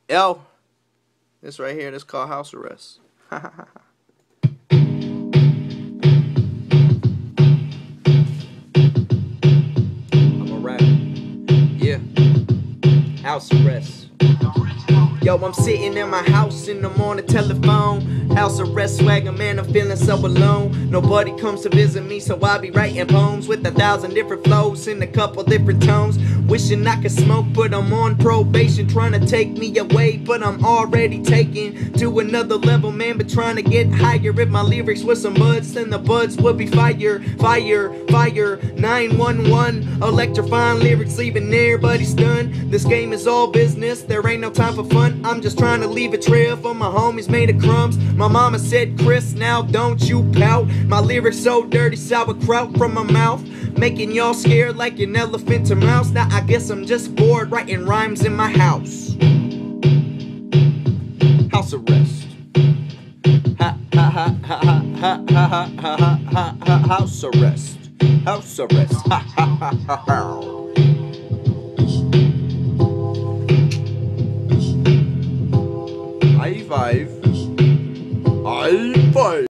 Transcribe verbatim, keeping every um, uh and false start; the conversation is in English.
Yo, this right here, this called house arrest. I'm a rap. Yeah. House arrest. Yo, I'm sitting in my house in the morning telephone. House arrest swagger, man, I'm feeling so alone. Nobody comes to visit me, so I be writing poems with a thousand different flows in a couple different tones. Wishing I could smoke, but I'm on probation, trying to take me away, but I'm already taken to another level, man. But trying to get higher. If my lyrics were some buds, then the buds would be fire, fire, fire. nine one one, electrifying lyrics, leaving everybody stunned. This game is all business, there ain't no time for fun. I'm just trying to leave a trail for my homies made of crumbs. My mama said, Chris, now don't you pout. My lyrics so dirty, sauerkraut from my mouth, making y'all scared like an elephant to mouse. Now I guess I'm just bored writing rhymes in my house. House arrest. Ha ha ha ha ha ha ha ha ha ha ha. House arrest. House arrest. Ha ha ha ha ha. High five. High five.